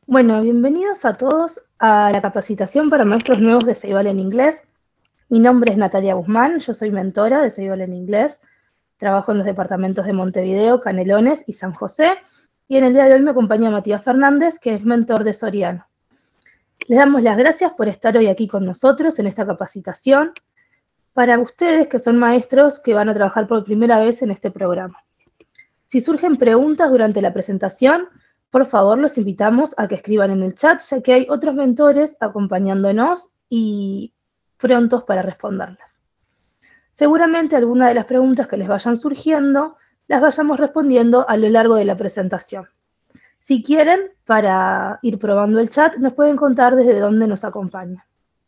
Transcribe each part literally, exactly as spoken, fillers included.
Bueno, bienvenidos a todos a la capacitación para maestros nuevos de Ceibal en Inglés. Mi nombre es Natalia Guzmán, yo soy mentora de Ceibal en Inglés. Trabajo en los departamentos de Montevideo, Canelones y San José. Y en el día de hoy me acompaña Matías Fernández, que es mentor de Soriano. Les damos las gracias por estar hoy aquí con nosotros en esta capacitación. Para ustedes que son maestros que van a trabajar por primera vez en este programa. Si surgen preguntas durante la presentación, por favor los invitamos a que escriban en el chat, ya que hay otros mentores acompañándonos y prontos para responderlas. Seguramente algunas de las preguntas que les vayan surgiendo las vayamos respondiendo a lo largo de la presentación. Si quieren, para ir probando el chat, nos pueden contar desde dónde nos acompañan.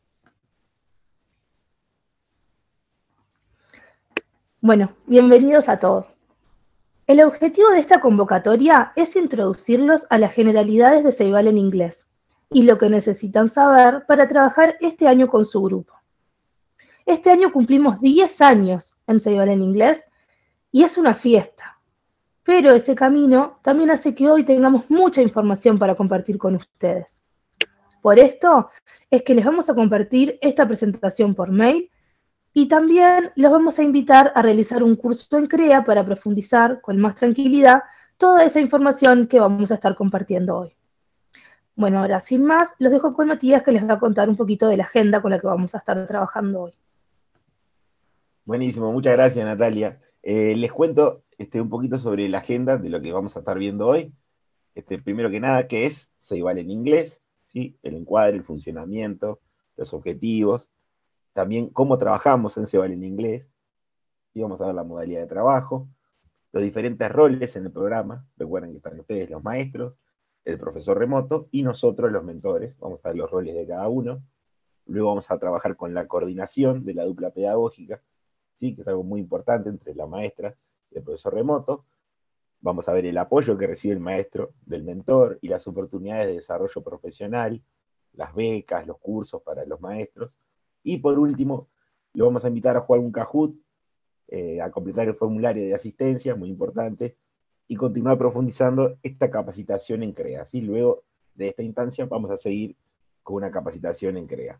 Bueno, bienvenidos a todos. El objetivo de esta convocatoria es introducirlos a las generalidades de Ceibal en Inglés y lo que necesitan saber para trabajar este año con su grupo. Este año cumplimos diez años en Ceibal en Inglés y es una fiesta, pero ese camino también hace que hoy tengamos mucha información para compartir con ustedes. Por esto es que les vamos a compartir esta presentación por mail. Y también los vamos a invitar a realizar un curso en CREA para profundizar con más tranquilidad toda esa información que vamos a estar compartiendo hoy. Bueno, ahora sin más, los dejo con Matías, que les va a contar un poquito de la agenda con la que vamos a estar trabajando hoy. Buenísimo, muchas gracias Natalia. Eh, les cuento este, un poquito sobre la agenda de lo que vamos a estar viendo hoy. Este, primero que nada, ¿qué es Ceibal en Inglés? ¿Sí? El encuadre, el funcionamiento, los objetivos. También cómo trabajamos en Ceibal en Inglés, y vamos a ver la modalidad de trabajo, los diferentes roles en el programa. Recuerden que están ustedes los maestros, el profesor remoto, y nosotros los mentores. Vamos a ver los roles de cada uno. Luego vamos a trabajar con la coordinación de la dupla pedagógica, ¿sí? Que es algo muy importante entre la maestra y el profesor remoto. Vamos a ver el apoyo que recibe el maestro del mentor y las oportunidades de desarrollo profesional, las becas, los cursos para los maestros. Y por último, lo vamos a invitar a jugar un Kahoot, eh, a completar el formulario de asistencia, muy importante, y continuar profundizando esta capacitación en CREA. ¿Sí? Luego de esta instancia vamos a seguir con una capacitación en CREA.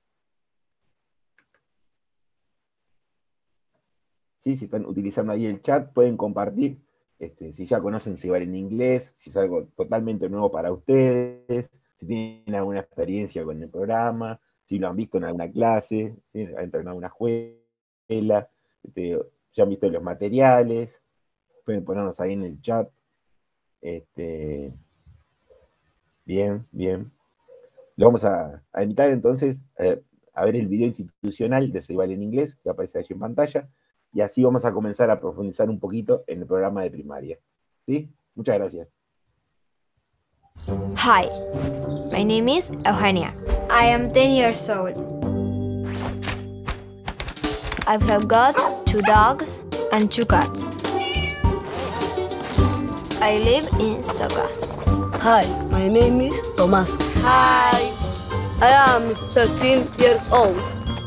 ¿Sí? Si están utilizando ahí el chat, pueden compartir, este, si ya conocen Ceibal en Inglés, si es algo totalmente nuevo para ustedes, si tienen alguna experiencia con el programa, si lo han visto en alguna clase, ¿sí? Han entrado en alguna escuela, este, si han visto los materiales, pueden ponernos ahí en el chat. Este, bien, bien. Lo vamos a, a invitar entonces eh, a ver el video institucional de Ceibal en Inglés, que aparece allí en pantalla, y así vamos a comenzar a profundizar un poquito en el programa de primaria. ¿Sí? Muchas gracias. Hi, my name is Eugenia. I am ten years old. I have got two dogs and two cats. I live in Soka. Hi, my name is Tomás. Hi, I am thirteen years old.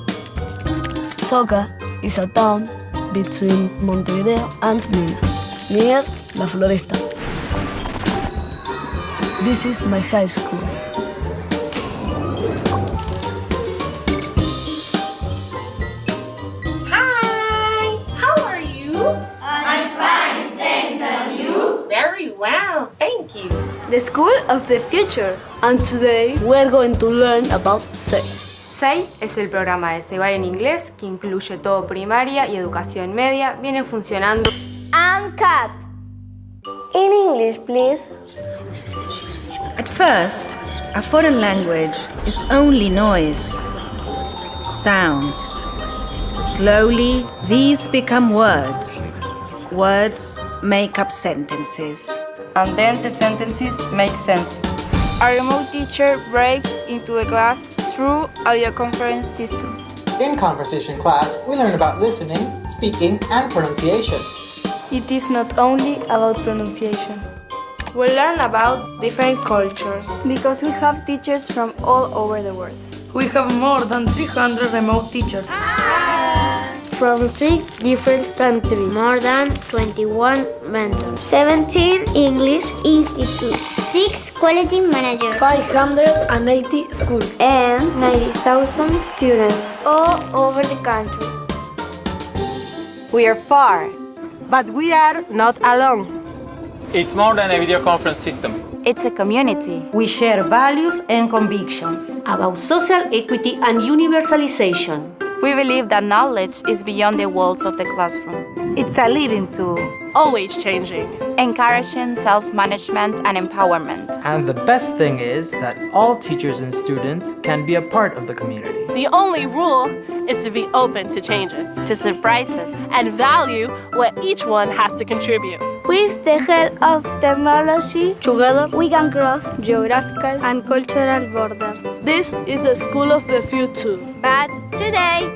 Soka is a town between Montevideo and Minas, near La Floresta. This is my high school. Hi, how are you? I'm fine, thanks, and you? Very well, thank you. The school of the future. And today we're going to learn about say. SEI es el programa de Ceibal en Inglés que incluye todo primaria y educación media. Viene funcionando. And cat. In English, please. At first, a foreign language is only noise, sounds. Slowly, these become words. Words make up sentences. And then the sentences make sense. A remote teacher breaks into the class through audio conference system. In conversation class, we learn about listening, speaking, and pronunciation. It is not only about pronunciation. We learn about different cultures. Because we have teachers from all over the world. We have more than three hundred remote teachers. From six different countries, more than twenty-one mentors, seventeen English institutes. six quality managers, five hundred eighty schools, and ninety thousand students all over the country. We are far, but we are not alone. It's more than a video conference system. It's a community. We share values and convictions about social equity and universalization. We believe that knowledge is beyond the walls of the classroom. It's a living tool, always changing, encouraging self-management and empowerment. And the best thing is that all teachers and students can be a part of the community. The only rule is to be open to changes, to surprises, and value what each one has to contribute. With the help of technology, together we can cross geographical and cultural borders. This is the school of the future. But today,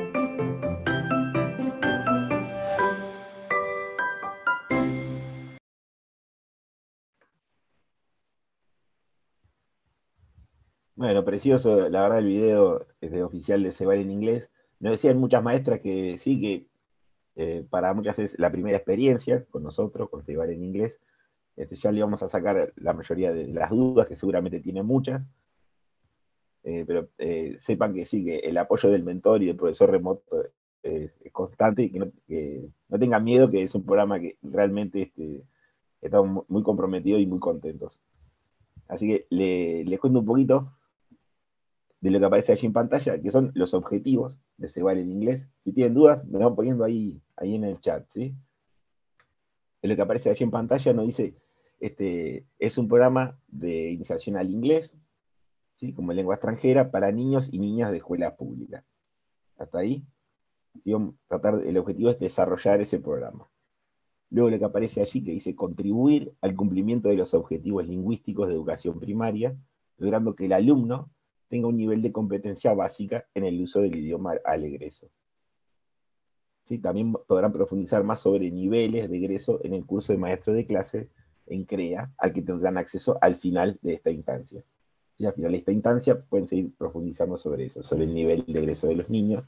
Bueno, precioso, la verdad el video es de oficial de Ceibal en inglés. Nos decían muchas maestras que sí, que eh, para muchas es la primera experiencia con nosotros, con Ceibal en inglés. Este, ya le vamos a sacar la mayoría de las dudas, que seguramente tiene muchas. Eh, pero eh, sepan que sí, que el apoyo del mentor y del profesor remoto eh, es constante, y que no, que no tengan miedo, que es un programa que realmente este, estamos muy comprometidos y muy contentos. Así que le, les cuento un poquito de lo que aparece allí en pantalla, que son los objetivos de Ceibal en inglés. Si tienen dudas, me van poniendo ahí, ahí en el chat, ¿sí? De lo que aparece allí en pantalla nos dice, este, es un programa de iniciación al inglés, ¿sí? Como lengua extranjera, para niños y niñas de escuela pública. Hasta ahí, digamos, tratar, el objetivo es desarrollar ese programa. Luego lo que aparece allí, que dice contribuir al cumplimiento de los objetivos lingüísticos de educación primaria, logrando que el alumno tenga un nivel de competencia básica en el uso del idioma al egreso. ¿Sí? También podrán profundizar más sobre niveles de egreso en el curso de maestro de clase en CREA, al que tendrán acceso al final de esta instancia. ¿Sí? Al final de esta instancia pueden seguir profundizando sobre eso, sobre el nivel de egreso de los niños.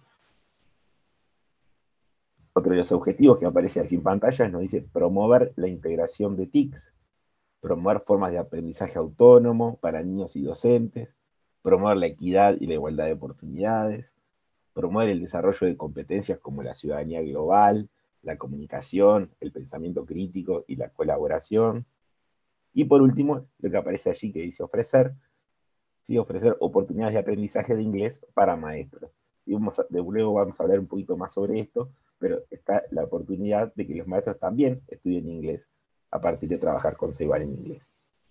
Otro de los objetivos que aparece aquí en pantalla nos dice promover la integración de T I Cs, promover formas de aprendizaje autónomo para niños y docentes, promover la equidad y la igualdad de oportunidades, promover el desarrollo de competencias como la ciudadanía global, la comunicación, el pensamiento crítico y la colaboración. Y por último, lo que aparece allí que dice ofrecer, ¿sí? Ofrecer oportunidades de aprendizaje de inglés para maestros. Y vamos a, de luego vamos a hablar un poquito más sobre esto, pero está la oportunidad de que los maestros también estudien inglés a partir de trabajar con Ceibal en inglés.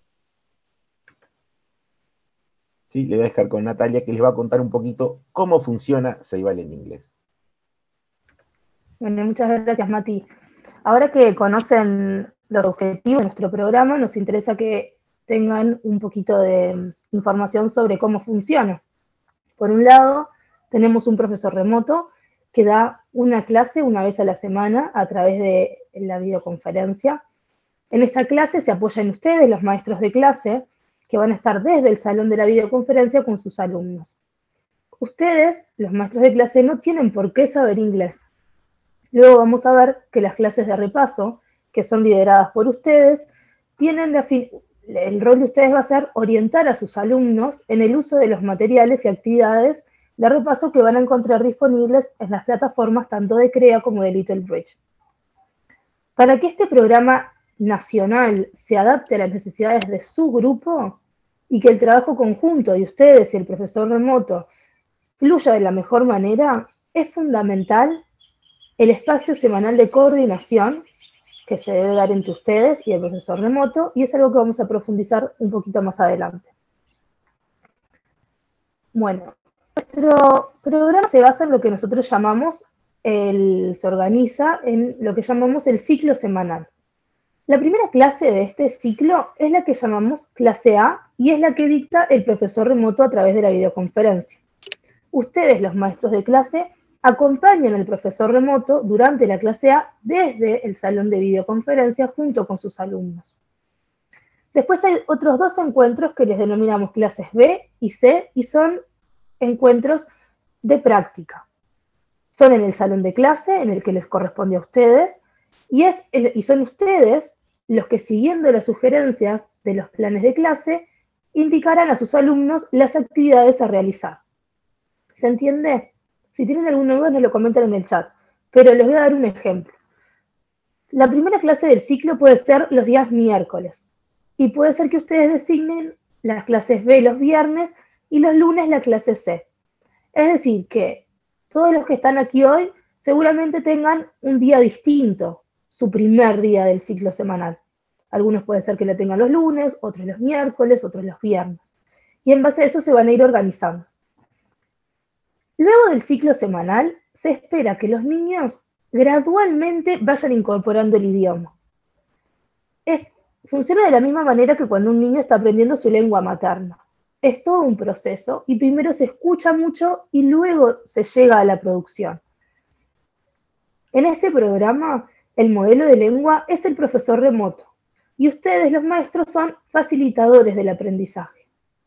¿Sí? Le voy a dejar con Natalia, que les va a contar un poquito cómo funciona Ceibal en inglés. Bueno, muchas gracias, Mati. Ahora que conocen los objetivos de nuestro programa, nos interesa que tengan un poquito de información sobre cómo funciona. Por un lado, tenemos un profesor remoto que da una clase una vez a la semana a través de la videoconferencia. En esta clase se apoyan ustedes, los maestros de clase, que van a estar desde el salón de la videoconferencia con sus alumnos. Ustedes, los maestros de clase, no tienen por qué saber inglés. Luego vamos a ver que las clases de repaso, que son lideradas por ustedes, tienen la fin- el rol de ustedes va a ser orientar a sus alumnos en el uso de los materiales y actividades de repaso que van a encontrar disponibles en las plataformas tanto de CREA como de Little Bridge. Para que este programa nacional se adapte a las necesidades de su grupo y que el trabajo conjunto de ustedes y el profesor remoto fluya de la mejor manera, es fundamental el espacio semanal de coordinación que se debe dar entre ustedes y el profesor remoto, y es algo que vamos a profundizar un poquito más adelante. Bueno, nuestro programa se basa en lo que nosotros llamamos, el, se organiza en lo que llamamos el ciclo semanal. La primera clase de este ciclo es la que llamamos clase A, y es la que dicta el profesor remoto a través de la videoconferencia. Ustedes, los maestros de clase, acompañan al profesor remoto durante la clase A desde el salón de videoconferencia junto con sus alumnos. Después hay otros dos encuentros que les denominamos clases B y C, y son encuentros de práctica. Son en el salón de clase, en el que les corresponde a ustedes, y, es, y son ustedes los que, siguiendo las sugerencias de los planes de clase, indicarán a sus alumnos las actividades a realizar. ¿Se entiende? Si tienen alguna duda, nos lo comentan en el chat, pero les voy a dar un ejemplo. La primera clase del ciclo puede ser los días miércoles, y puede ser que ustedes designen las clases B los viernes y los lunes la clase C. Es decir, que todos los que están aquí hoy seguramente tengan un día distinto, su primer día del ciclo semanal. Algunos puede ser que lo tengan los lunes, otros los miércoles, otros los viernes. Y en base a eso se van a ir organizando. Luego del ciclo semanal, se espera que los niños gradualmente vayan incorporando el idioma. Es, funciona de la misma manera que cuando un niño está aprendiendo su lengua materna. Es todo un proceso y primero se escucha mucho y luego se llega a la producción. En este programa, el modelo de lengua es el profesor remoto y ustedes, los maestros, son facilitadores del aprendizaje.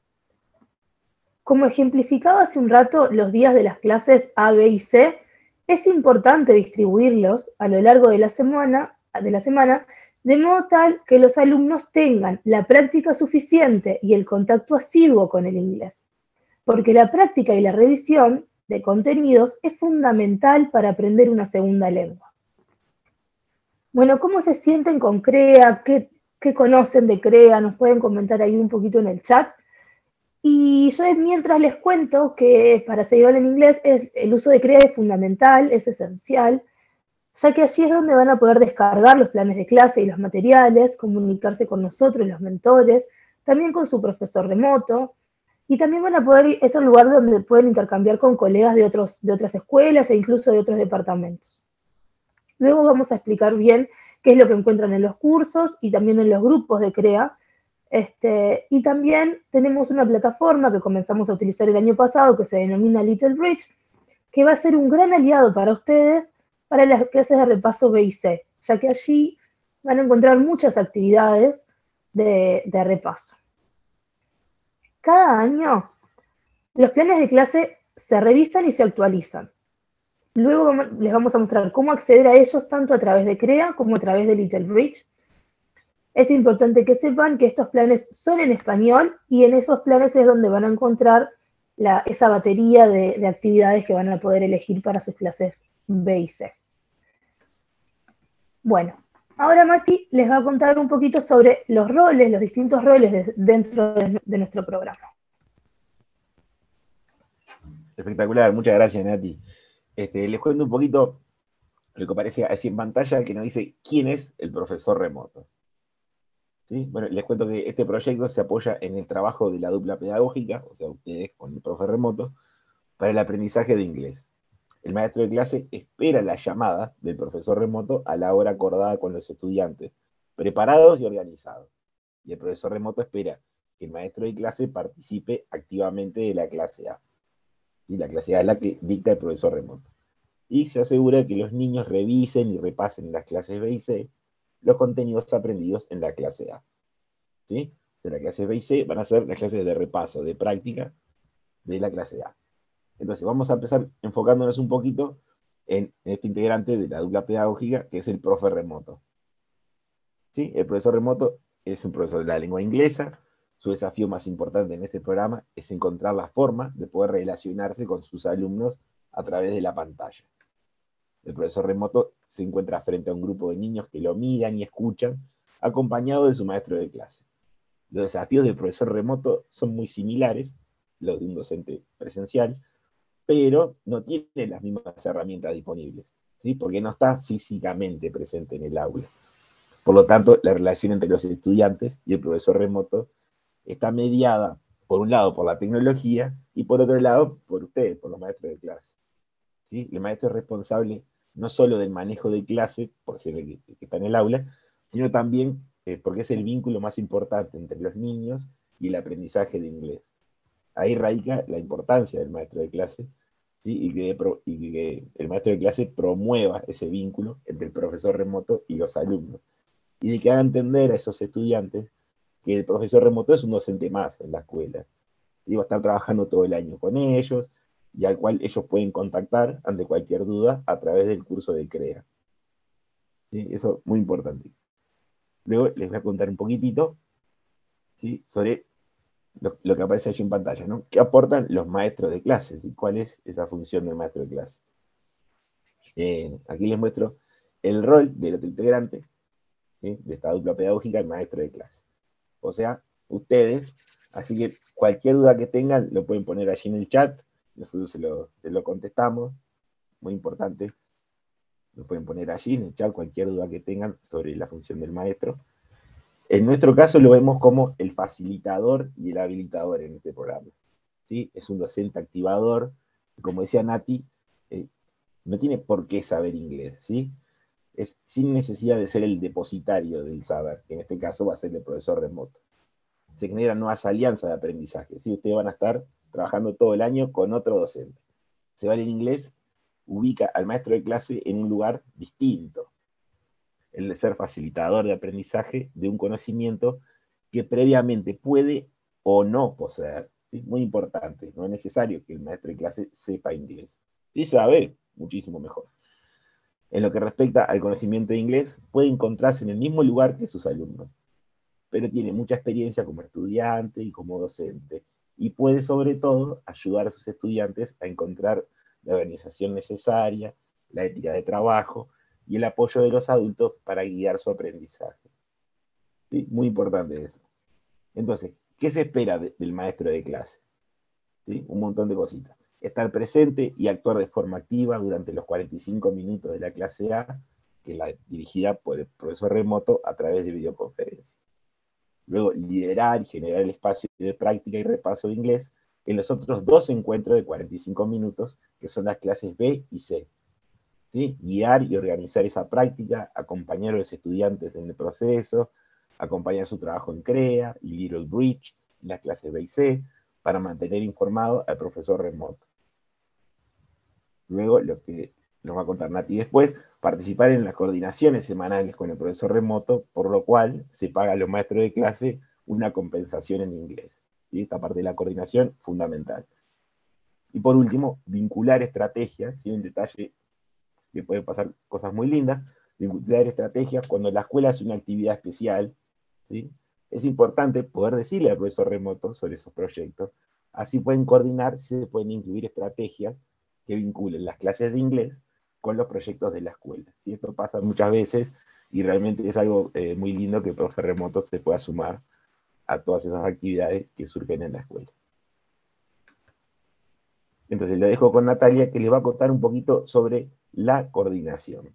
Como ejemplificaba hace un rato los días de las clases A, B y C, es importante distribuirlos a lo largo de la semana, de la semana, de modo tal que los alumnos tengan la práctica suficiente y el contacto asiduo con el inglés. Porque la práctica y la revisión de contenidos es fundamental para aprender una segunda lengua. Bueno, ¿cómo se sienten con CREA? ¿Qué, qué conocen de CREA? Nos pueden comentar ahí un poquito en el chat. Y yo mientras les cuento que para Ceibal en Inglés es, el uso de CREA es fundamental, es esencial, ya que allí es donde van a poder descargar los planes de clase y los materiales, comunicarse con nosotros, los mentores, también con su profesor remoto, y también van a poder, es el lugar donde pueden intercambiar con colegas de, otros, de otras escuelas e incluso de otros departamentos. Luego vamos a explicar bien qué es lo que encuentran en los cursos y también en los grupos de CREA. Este, y también tenemos una plataforma que comenzamos a utilizar el año pasado que se denomina Little Bridge, que va a ser un gran aliado para ustedes para las clases de repaso B y C, ya que allí van a encontrar muchas actividades de, de repaso. Cada año los planes de clase se revisan y se actualizan. Luego les vamos a mostrar cómo acceder a ellos tanto a través de CREA como a través de Little Bridge. Es importante que sepan que estos planes son en español y en esos planes es donde van a encontrar la, esa batería de, de actividades que van a poder elegir para sus clases B y C. Bueno, ahora Mati les va a contar un poquito sobre los roles, los distintos roles de, dentro de, de nuestro programa. Espectacular, muchas gracias Nati. Este, les cuento un poquito lo que aparece allí en pantalla, que nos dice quién es el profesor remoto. ¿Sí? Bueno, les cuento que este proyecto se apoya en el trabajo de la dupla pedagógica, o sea, ustedes con el profe remoto, para el aprendizaje de inglés. El maestro de clase espera la llamada del profesor remoto a la hora acordada con los estudiantes, preparados y organizados. Y el profesor remoto espera que el maestro de clase participe activamente de la clase A. ¿Sí? La clase A es la que dicta el profesor remoto. Y se asegura de que los niños revisen y repasen en las clases B y C los contenidos aprendidos en la clase A. ¿Sí? De la clase B y C van a ser las clases de repaso, de práctica de la clase A. Entonces vamos a empezar enfocándonos un poquito en este integrante de la dupla pedagógica, que es el profe remoto. ¿Sí? El profesor remoto es un profesor de la lengua inglesa. Su desafío más importante en este programa es encontrar la forma de poder relacionarse con sus alumnos a través de la pantalla. El profesor remoto se encuentra frente a un grupo de niños que lo miran y escuchan, acompañado de su maestro de clase. Los desafíos del profesor remoto son muy similares, los de un docente presencial, pero no tiene las mismas herramientas disponibles, ¿sí? Porque no está físicamente presente en el aula. Por lo tanto, la relación entre los estudiantes y el profesor remoto está mediada, por un lado, por la tecnología, y por otro lado, por ustedes, por los maestros de clase. ¿Sí? El maestro es responsable no solo del manejo de clase, por ser el que está en el aula, sino también eh, porque es el vínculo más importante entre los niños y el aprendizaje de inglés. Ahí radica la importancia del maestro de clase, ¿sí? y, que, y que el maestro de clase promueva ese vínculo entre el profesor remoto y los alumnos, y de que haga entender a esos estudiantes que el profesor remoto es un docente más en la escuela, y va a estar trabajando todo el año con ellos, y al cual ellos pueden contactar ante cualquier duda a través del curso de CREA. ¿Sí? Eso es muy importante. Luego les voy a contar un poquitito, ¿sí?, sobre lo, lo que aparece allí en pantalla, ¿no? ¿Qué aportan los maestros de clases y cuál es esa función del maestro de clase? Eh, aquí les muestro el rol del otro integrante, ¿sí?, de esta dupla pedagógica, el maestro de clase. O sea, ustedes, así que cualquier duda que tengan lo pueden poner allí en el chat, nosotros se lo, se lo contestamos, muy importante, lo pueden poner allí en el chat cualquier duda que tengan sobre la función del maestro. En nuestro caso lo vemos como el facilitador y el habilitador en este programa, ¿sí? Es un docente activador, como decía Nati, eh, no tiene por qué saber inglés, ¿sí? Es sin necesidad de ser el depositario del saber, que en este caso va a ser el profesor remoto. Se generan nuevas alianzas de aprendizaje, ¿sí? Ustedes van a estar trabajando todo el año con otro docente. Se vale en inglés, ubica al maestro de clase en un lugar distinto, el de ser facilitador de aprendizaje de un conocimiento que previamente puede o no poseer, ¿sí? Muy importante, no es necesario que el maestro de clase sepa inglés. Si sabe, muchísimo mejor. En lo que respecta al conocimiento de inglés, puede encontrarse en el mismo lugar que sus alumnos, pero tiene mucha experiencia como estudiante y como docente, y puede sobre todo ayudar a sus estudiantes a encontrar la organización necesaria, la ética de trabajo y el apoyo de los adultos para guiar su aprendizaje. ¿Sí? Muy importante eso. Entonces, ¿qué se espera de, del maestro de clase? ¿Sí? Un montón de cositas. Estar presente y actuar de forma activa durante los cuarenta y cinco minutos de la clase A, que es la dirigida por el profesor remoto a través de videoconferencia. Luego, liderar y generar el espacio de práctica y repaso de inglés en los otros dos encuentros de cuarenta y cinco minutos, que son las clases B y C. ¿Sí? Guiar y organizar esa práctica, acompañar a los estudiantes en el proceso, acompañar su trabajo en CREA y Little Bridge, en las clases B y C, para mantener informado al profesor remoto. Luego, lo que nos va a contar Nati después, participar en las coordinaciones semanales con el profesor remoto, por lo cual se paga a los maestros de clase una compensación en inglés. ¿Sí? Esta parte de la coordinación, fundamental. Y por último, vincular estrategias, ¿sí? Un detalle que puede pasar cosas muy lindas, vincular estrategias cuando la escuela hace una actividad especial, ¿sí? Es importante poder decirle al profesor remoto sobre esos proyectos, así pueden coordinar, se pueden incluir estrategias que vinculen las clases de inglés con los proyectos de la escuela, ¿sí? Esto pasa muchas veces, y realmente es algo eh, muy lindo que el profe remoto se pueda sumar a todas esas actividades que surgen en la escuela. Entonces lo dejo con Natalia, que les va a contar un poquito sobre la coordinación.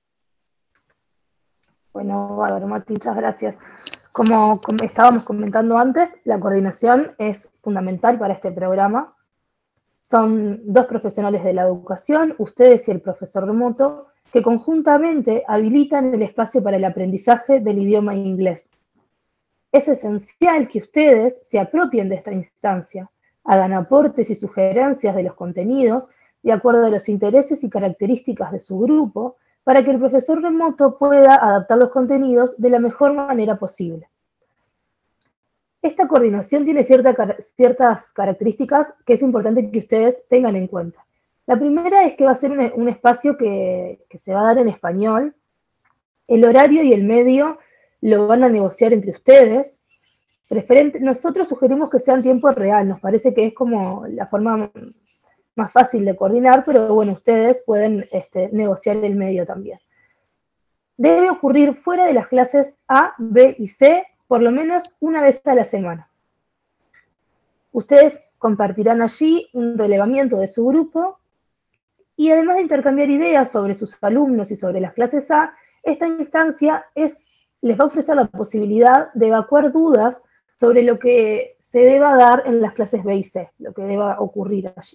Bueno, bárbaro, Mati, muchas gracias. Como, como estábamos comentando antes, la coordinación es fundamental para este programa. Son dos profesionales de la educación, ustedes y el profesor remoto, que conjuntamente habilitan el espacio para el aprendizaje del idioma inglés. Es esencial que ustedes se apropien de esta instancia, hagan aportes y sugerencias de los contenidos de acuerdo a los intereses y características de su grupo, para que el profesor remoto pueda adaptar los contenidos de la mejor manera posible. Esta coordinación tiene cierta, ciertas características que es importante que ustedes tengan en cuenta. La primera es que va a ser un, un espacio que, que se va a dar en español. El horario y el medio lo van a negociar entre ustedes. Preferente, nosotros sugerimos que sea en tiempo real, nos parece que es como la forma más fácil de coordinar, pero bueno, ustedes pueden este, negociar el medio también. Debe ocurrir fuera de las clases A, B y C, por lo menos una vez a la semana. Ustedes compartirán allí un relevamiento de su grupo, y además de intercambiar ideas sobre sus alumnos y sobre las clases A, esta instancia es, les va a ofrecer la posibilidad de evacuar dudas sobre lo que se deba dar en las clases B y C, lo que deba ocurrir allí.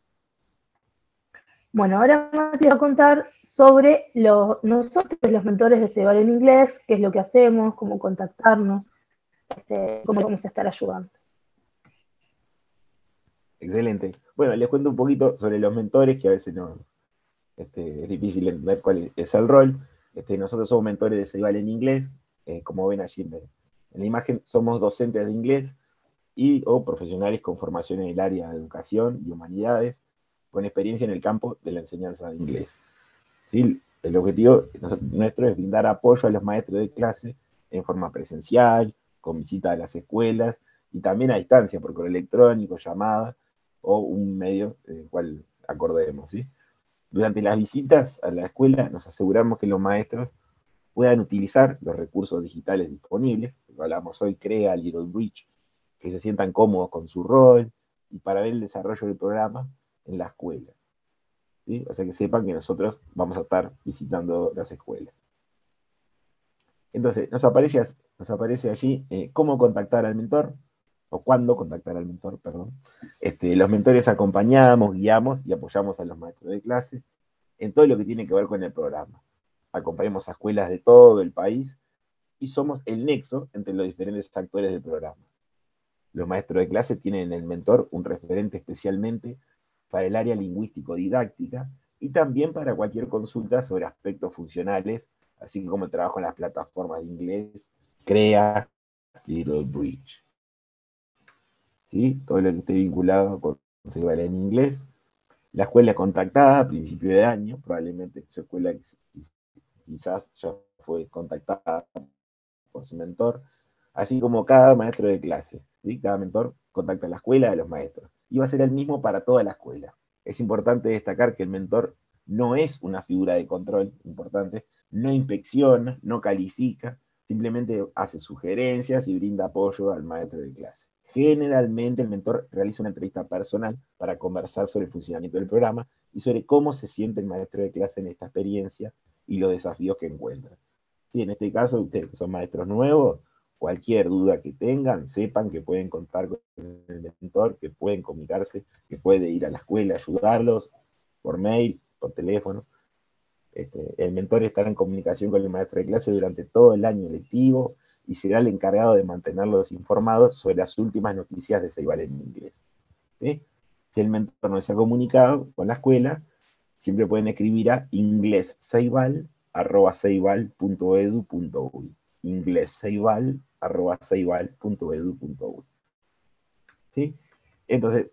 Bueno, ahora Mati va a contar sobre lo, nosotros, los mentores de Se Vale en Inglés, qué es lo que hacemos, cómo contactarnos, este, cómo vamos a estar ayudando. Excelente. Bueno, les cuento un poquito sobre los mentores, que a veces no, este, es difícil entender cuál es el rol. Este, nosotros somos mentores de Se Vale en Inglés, eh, como ven allí en, en la imagen, somos docentes de inglés y o profesionales con formación en el área de educación y humanidades, con experiencia en el campo de la enseñanza de inglés. ¿Sí? El objetivo nuestro es brindar apoyo a los maestros de clase en forma presencial, con visita a las escuelas, y también a distancia, por correo electrónico, llamada, o un medio en el cual acordemos, ¿sí? Durante las visitas a la escuela nos aseguramos que los maestros puedan utilizar los recursos digitales disponibles, lo hablamos hoy, CREA, Little Bridge, que se sientan cómodos con su rol, y para ver el desarrollo del programa en la escuela, ¿sí? O sea, que sepan que nosotros vamos a estar visitando las escuelas. Entonces, nos aparece, nos aparece allí eh, cómo contactar al mentor, o cuándo contactar al mentor, perdón. Este, los mentores acompañamos, guiamos y apoyamos a los maestros de clase en todo lo que tiene que ver con el programa. Acompañamos a escuelas de todo el país y somos el nexo entre los diferentes actores del programa. Los maestros de clase tienen en el mentor un referente especialmente para el área lingüístico-didáctica y también para cualquier consulta sobre aspectos funcionales, así como el trabajo en las plataformas de inglés, CREA, Little Bridge. ¿Sí? Todo lo que esté vinculado con Se Vale en Inglés. La escuela contactada a principio de año, probablemente su escuela quizás ya fue contactada por su mentor, así como cada maestro de clase, ¿sí? Cada mentor contacta a la escuela de los maestros, y va a ser el mismo para toda la escuela. Es importante destacar que el mentor no es una figura de control, importante, no inspecciona, no califica, simplemente hace sugerencias y brinda apoyo al maestro de clase. Generalmente el mentor realiza una entrevista personal para conversar sobre el funcionamiento del programa y sobre cómo se siente el maestro de clase en esta experiencia y los desafíos que encuentra. Sí, en este caso, ustedes que son maestros nuevos, cualquier duda que tengan, sepan que pueden contar con el mentor, que pueden comunicarse, que puede ir a la escuela, ayudarlos, por mail, por teléfono. Este, el mentor estará en comunicación con el maestro de clase durante todo el año lectivo y será el encargado de mantenerlos informados sobre las últimas noticias de Se Vale en Inglés. ¿Sí? Si el mentor no se ha comunicado con la escuela, siempre pueden escribir a inglesceibal arroba ceibal punto edu punto uy. inglesceibal arroba ceibal punto edu punto uy. ¿Sí? Entonces,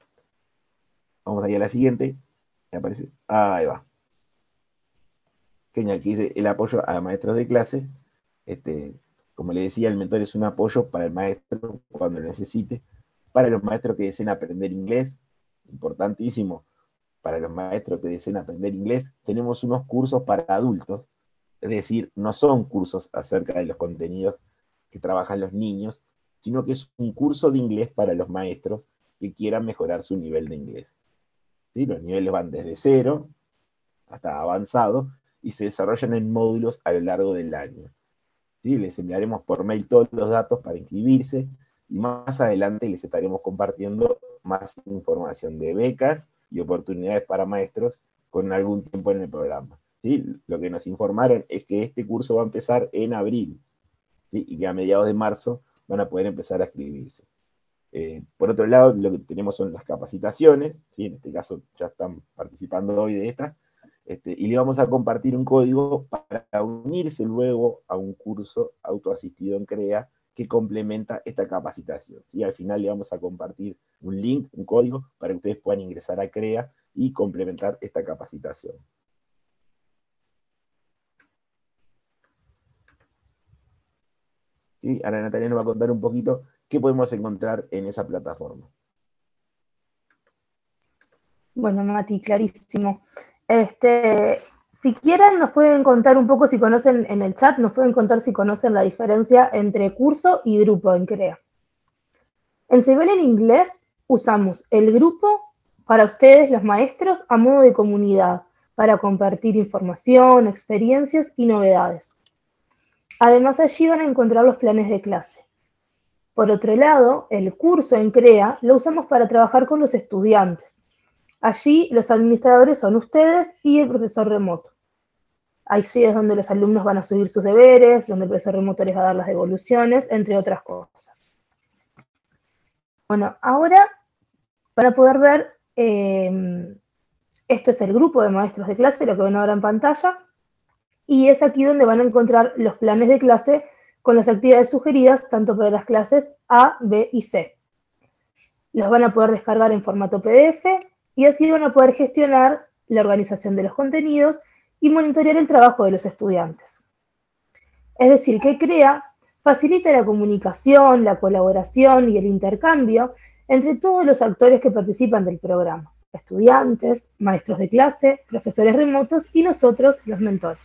vamos allá a la siguiente. ¿Me aparece? Ah, ahí va. Genial, que dice el apoyo a maestros de clase. Este, como le decía, el mentor es un apoyo para el maestro cuando lo necesite. Para los maestros que deseen aprender inglés, importantísimo, para los maestros que deseen aprender inglés, tenemos unos cursos para adultos, es decir, no son cursos acerca de los contenidos que trabajan los niños, sino que es un curso de inglés para los maestros que quieran mejorar su nivel de inglés. ¿Sí? Los niveles van desde cero hasta avanzado, y se desarrollan en módulos a lo largo del año. ¿Sí? Les enviaremos por mail todos los datos para inscribirse, y más adelante les estaremos compartiendo más información de becas y oportunidades para maestros con algún tiempo en el programa. ¿Sí? Lo que nos informaron es que este curso va a empezar en abril, ¿sí? Y que a mediados de marzo van a poder empezar a inscribirse. Eh, por otro lado, lo que tenemos son las capacitaciones, ¿sí? En este caso ya están participando hoy de estas, Este, y le vamos a compartir un código para unirse luego a un curso autoasistido en CREA que complementa esta capacitación. ¿Sí? Al final le vamos a compartir un link, un código, para que ustedes puedan ingresar a CREA y complementar esta capacitación. ¿Sí? Ahora Natalia nos va a contar un poquito qué podemos encontrar en esa plataforma. Bueno, Mati, clarísimo. Este, si quieren nos pueden contar un poco, si conocen en el chat, nos pueden contar si conocen la diferencia entre curso y grupo en CREA. En Se Vale en Inglés usamos el grupo para ustedes, los maestros, a modo de comunidad, para compartir información, experiencias y novedades. Además, allí van a encontrar los planes de clase. Por otro lado, el curso en CREA lo usamos para trabajar con los estudiantes. Allí los administradores son ustedes y el profesor remoto. Allí es donde los alumnos van a subir sus deberes, donde el profesor remoto les va a dar las devoluciones, entre otras cosas. Bueno, ahora van a poder ver, eh, esto es el grupo de maestros de clase, lo que ven ahora en pantalla, y es aquí donde van a encontrar los planes de clase con las actividades sugeridas, tanto para las clases A, B y C. Los van a poder descargar en formato P D F, y así van a poder gestionar la organización de los contenidos y monitorear el trabajo de los estudiantes. Es decir, que CREA facilita la comunicación, la colaboración y el intercambio entre todos los actores que participan del programa: estudiantes, maestros de clase, profesores remotos y nosotros, los mentores.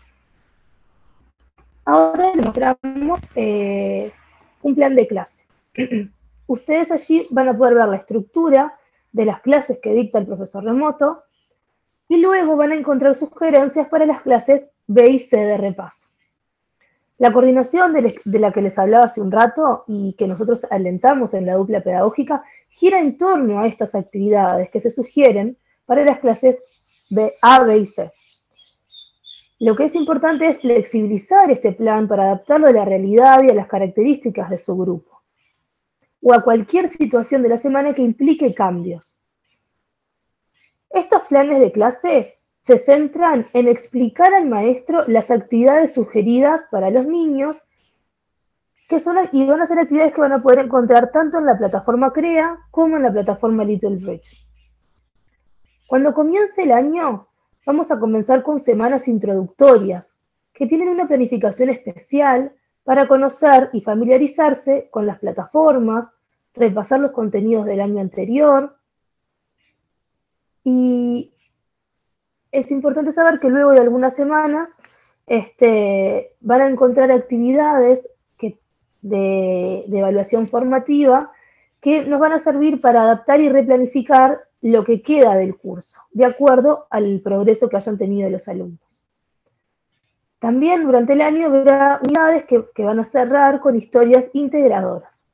Ahora les mostramos eh, un plan de clase. Ustedes allí van a poder ver la estructura de las clases que dicta el profesor remoto y luego van a encontrar sugerencias para las clases B y C de repaso. La coordinación de, de la que les hablaba hace un rato y que nosotros alentamos en la dupla pedagógica gira en torno a estas actividades que se sugieren para las clases B, A, B y C. Lo que es importante es flexibilizar este plan para adaptarlo a la realidad y a las características de su grupo, o a cualquier situación de la semana que implique cambios. Estos planes de clase se centran en explicar al maestro las actividades sugeridas para los niños, que son, y van a ser actividades que van a poder encontrar tanto en la plataforma CREA como en la plataforma Little Bridge. Cuando comience el año, vamos a comenzar con semanas introductorias, que tienen una planificación especial para conocer y familiarizarse con las plataformas, repasar los contenidos del año anterior. Y es importante saber que luego de algunas semanas este, van a encontrar actividades que, de, de evaluación formativa que nos van a servir para adaptar y replanificar lo que queda del curso, de acuerdo al progreso que hayan tenido los alumnos. También durante el año habrá unidades que, que van a cerrar con historias integradoras.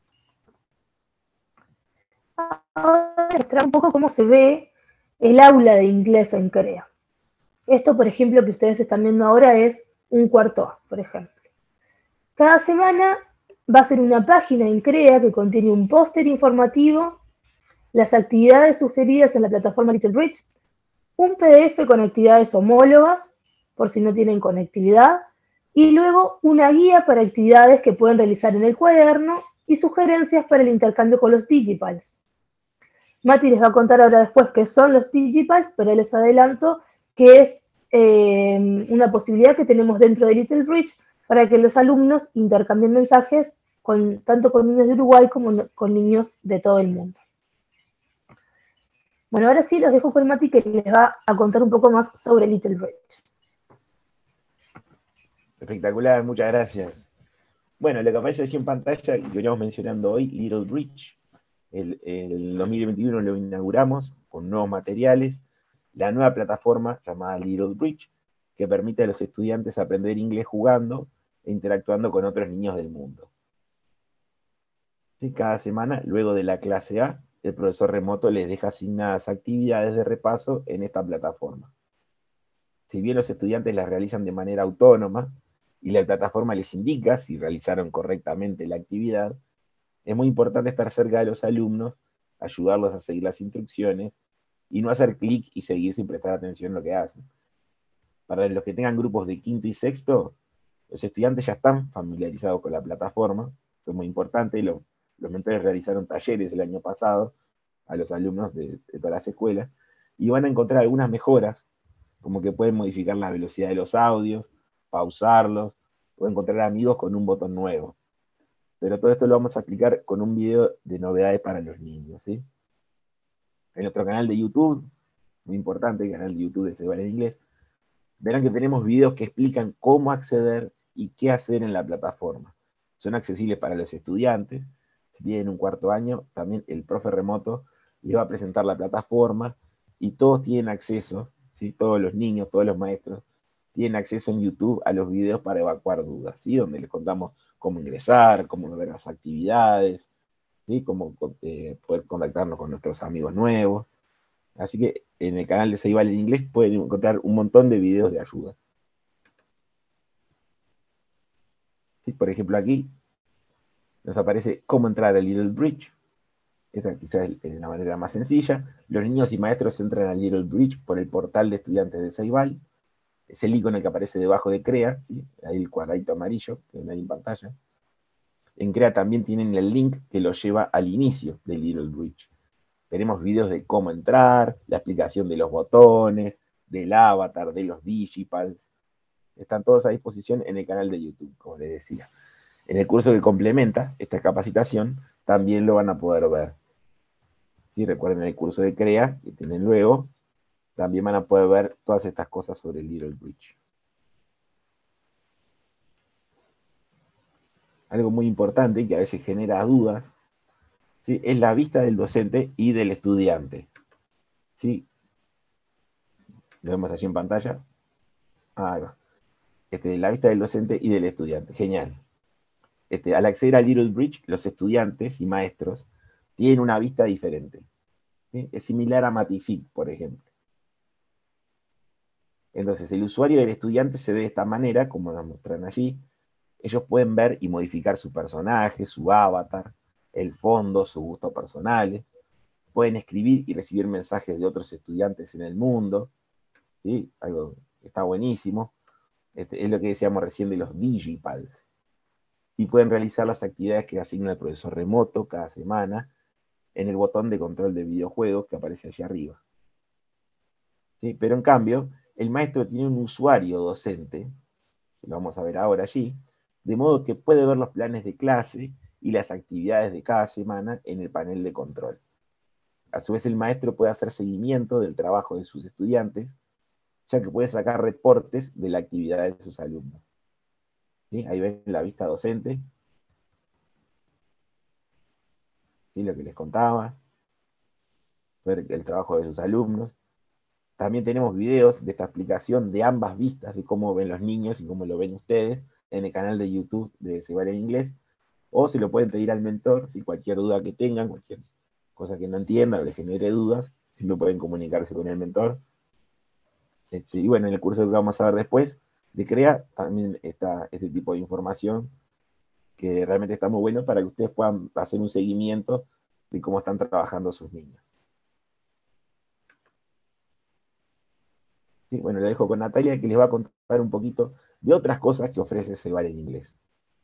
Ahora voy a mostrar un poco cómo se ve el aula de inglés en CREA. Esto, por ejemplo, que ustedes están viendo ahora es un cuarto A, por ejemplo. Cada semana va a ser una página en CREA que contiene un póster informativo, las actividades sugeridas en la plataforma Little Bridge, un P D F con actividades homólogas, por si no tienen conectividad, y luego una guía para actividades que pueden realizar en el cuaderno y sugerencias para el intercambio con los Digipals. Mati les va a contar ahora después qué son los Digipals, pero les adelanto que es eh, una posibilidad que tenemos dentro de Little Bridge para que los alumnos intercambien mensajes con, tanto con niños de Uruguay como con niños de todo el mundo. Bueno, ahora sí los dejo con Mati, que les va a contar un poco más sobre Little Bridge. Espectacular, muchas gracias. Bueno, lo que aparece aquí en pantalla, y que veníamos mencionando hoy, Little Bridge. El, el dos mil veintiuno lo inauguramos con nuevos materiales, la nueva plataforma llamada Little Bridge, que permite a los estudiantes aprender inglés jugando e interactuando con otros niños del mundo. ¿Sí? Cada semana, luego de la clase A, el profesor remoto les deja asignadas actividades de repaso en esta plataforma. Si bien los estudiantes las realizan de manera autónoma, y la plataforma les indica si realizaron correctamente la actividad, es muy importante estar cerca de los alumnos, ayudarlos a seguir las instrucciones, y no hacer clic y seguir sin prestar atención a lo que hacen. Para los que tengan grupos de quinto y sexto, los estudiantes ya están familiarizados con la plataforma, esto es muy importante, lo, los mentores realizaron talleres el año pasado a los alumnos de, de todas las escuelas, y van a encontrar algunas mejoras, como que pueden modificar la velocidad de los audios, pausarlos, o encontrar amigos con un botón nuevo. Pero todo esto lo vamos a explicar con un video de novedades para los niños, ¿sí? En nuestro canal de YouTube, muy importante, el canal de YouTube de Se Vale en Inglés, verán que tenemos videos que explican cómo acceder y qué hacer en la plataforma. Son accesibles para los estudiantes. Si tienen un cuarto año, también el profe remoto les va a presentar la plataforma y todos tienen acceso, ¿sí? Todos los niños, todos los maestros, tienen acceso en YouTube a los videos para evacuar dudas, ¿sí? Donde les contamos cómo ingresar, cómo ver las actividades, ¿sí? Cómo eh, poder contactarnos con nuestros amigos nuevos. Así que en el canal de Se Vale en Inglés pueden encontrar un montón de videos de ayuda. ¿Sí? Por ejemplo, aquí nos aparece cómo entrar a Little Bridge. Esta quizás es la manera más sencilla. Los niños y maestros entran a Little Bridge por el portal de estudiantes de Ceibal. Es el icono que aparece debajo de CREA, ¿sí? Ahí el cuadradito amarillo que ven ahí en pantalla. En CREA también tienen el link que los lleva al inicio de Little Bridge. Tenemos videos de cómo entrar, la explicación de los botones, del avatar, de los digipals. Están todos a disposición en el canal de YouTube, como les decía. En el curso que complementa esta capacitación, también lo van a poder ver. ¿Sí? Recuerden el curso de CREA, que tienen luego, también van a poder ver todas estas cosas sobre Little Bridge. Algo muy importante que a veces genera dudas, ¿sí? Es la vista del docente y del estudiante. ¿Sí? Lo vemos allí en pantalla. Ah, ahí va. Este, la vista del docente y del estudiante. Genial. Este, al acceder a Little Bridge, los estudiantes y maestros tienen una vista diferente. ¿Sí? Es similar a Matific, por ejemplo. Entonces, el usuario del estudiante se ve de esta manera, como nos muestran allí. Ellos pueden ver y modificar su personaje, su avatar, el fondo, sus gustos personales. Pueden escribir y recibir mensajes de otros estudiantes en el mundo. ¿Sí? Algo que está buenísimo. Este, es lo que decíamos recién de los Digipals. Y pueden realizar las actividades que asigna el profesor remoto cada semana en el botón de control de videojuegos que aparece allí arriba. ¿Sí? Pero en cambio, el maestro tiene un usuario docente, que lo vamos a ver ahora allí, de modo que puede ver los planes de clase y las actividades de cada semana en el panel de control. A su vez, el maestro puede hacer seguimiento del trabajo de sus estudiantes, ya que puede sacar reportes de la actividad de sus alumnos. ¿Sí? Ahí ven la vista docente. ¿Sí? Lo que les contaba. Ver el trabajo de sus alumnos. También tenemos videos de esta explicación de ambas vistas, de cómo ven los niños y cómo lo ven ustedes, en el canal de YouTube de Se Vale en Inglés. O se lo pueden pedir al mentor, si cualquier duda que tengan, cualquier cosa que no entiendan o les genere dudas, siempre pueden comunicarse con el mentor. Este, y bueno, en el curso que vamos a ver después, de CREA, también está este tipo de información, que realmente está muy bueno para que ustedes puedan hacer un seguimiento de cómo están trabajando sus niños. Sí, bueno, lo dejo con Natalia, que les va a contar un poquito de otras cosas que ofrece Se Vale en Inglés.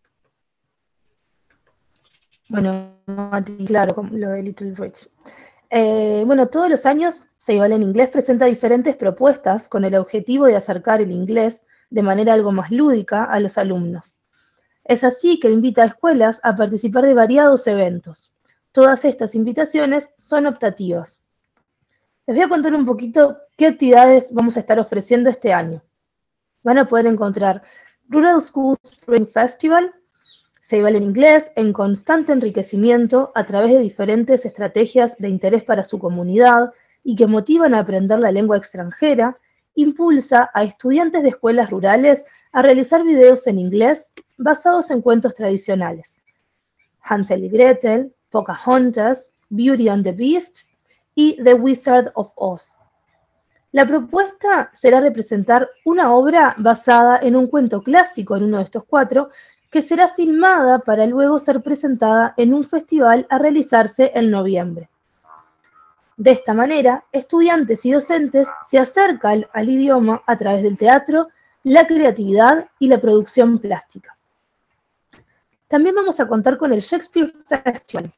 Bueno, Mati, claro, como lo de Little Bridge. Eh, bueno, todos los años Se Vale en Inglés presenta diferentes propuestas con el objetivo de acercar el inglés de manera algo más lúdica a los alumnos. Es así que invita a escuelas a participar de variados eventos. Todas estas invitaciones son optativas. Les voy a contar un poquito qué actividades vamos a estar ofreciendo este año. Van a poder encontrar Rural School Spring Festival, Se Vale en Inglés en constante enriquecimiento a través de diferentes estrategias de interés para su comunidad y que motivan a aprender la lengua extranjera, impulsa a estudiantes de escuelas rurales a realizar videos en inglés basados en cuentos tradicionales. Hansel y Gretel, Pocahontas, Beauty and the Beast y The Wizard of Oz. La propuesta será representar una obra basada en un cuento clásico en uno de estos cuatro, que será filmada para luego ser presentada en un festival a realizarse en noviembre. De esta manera, estudiantes y docentes se acercan al idioma a través del teatro, la creatividad y la producción plástica. También vamos a contar con el Shakespeare Festival.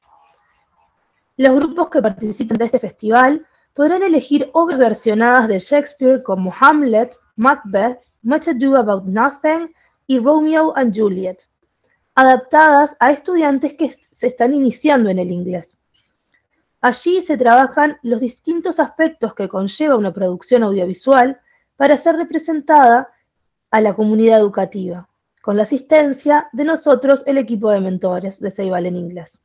Los grupos que participen de este festival podrán elegir obras versionadas de Shakespeare como Hamlet, Macbeth, Much Ado About Nothing y Romeo and Juliet, adaptadas a estudiantes que se están iniciando en el inglés. Allí se trabajan los distintos aspectos que conlleva una producción audiovisual para ser representada a la comunidad educativa, con la asistencia de nosotros, el equipo de mentores de Se Vale en Inglés.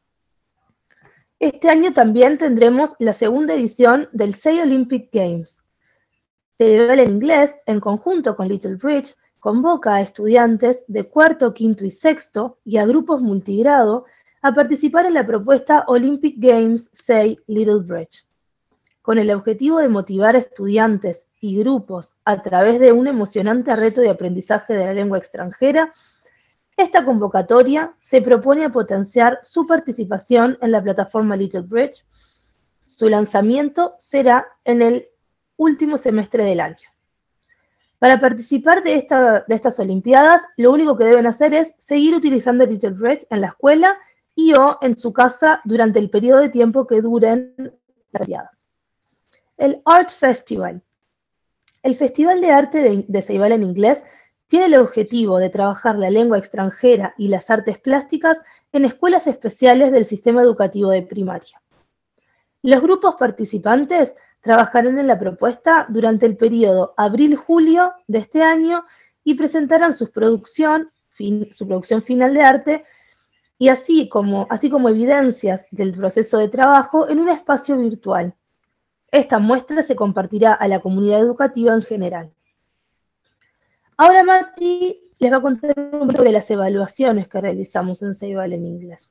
Este año también tendremos la segunda edición del SEI Olympic Games. Se Vale en Inglés, en conjunto con Little Bridge, convoca a estudiantes de cuarto, quinto y sexto y a grupos multigrado a participar en la propuesta Olympic Games SEI Little Bridge, con el objetivo de motivar a estudiantes y grupos a través de un emocionante reto de aprendizaje de la lengua extranjera. Esta convocatoria se propone a potenciar su participación en la plataforma Little Bridge. Su lanzamiento será en el último semestre del año. Para participar de, esta, de estas Olimpiadas, lo único que deben hacer es seguir utilizando Little Bridge en la escuela y o en su casa durante el periodo de tiempo que duren las Olimpiadas. El Art Festival. El Festival de Arte de, de Se Vale en Inglés tiene el objetivo de trabajar la lengua extranjera y las artes plásticas en escuelas especiales del sistema educativo de primaria. Los grupos participantes trabajarán en la propuesta durante el periodo abril-julio de este año y presentarán su producción, fin, su producción final de arte y así como, así como evidencias del proceso de trabajo en un espacio virtual. Esta muestra se compartirá a la comunidad educativa en general. Ahora Mati les va a contar un poco sobre las evaluaciones que realizamos en Ceibal en inglés.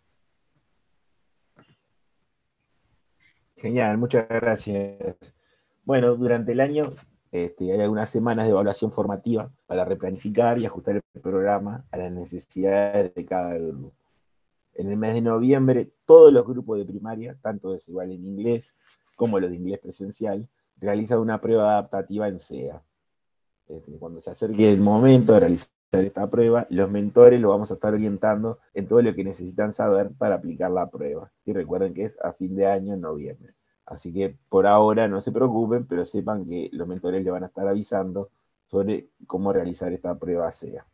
Genial, muchas gracias. Bueno, durante el año este, hay algunas semanas de evaluación formativa para replanificar y ajustar el programa a las necesidades de cada grupo. En el mes de noviembre, todos los grupos de primaria, tanto de Ceibal en inglés como los de inglés presencial, realizan una prueba adaptativa en C E A. Este, cuando se acerque el momento de realizar esta prueba, los mentores lo vamos a estar orientando en todo lo que necesitan saber para aplicar la prueba. Y recuerden que es a fin de año, en noviembre. Así que por ahora no se preocupen, pero sepan que los mentores le van a estar avisando sobre cómo realizar esta prueba C E A.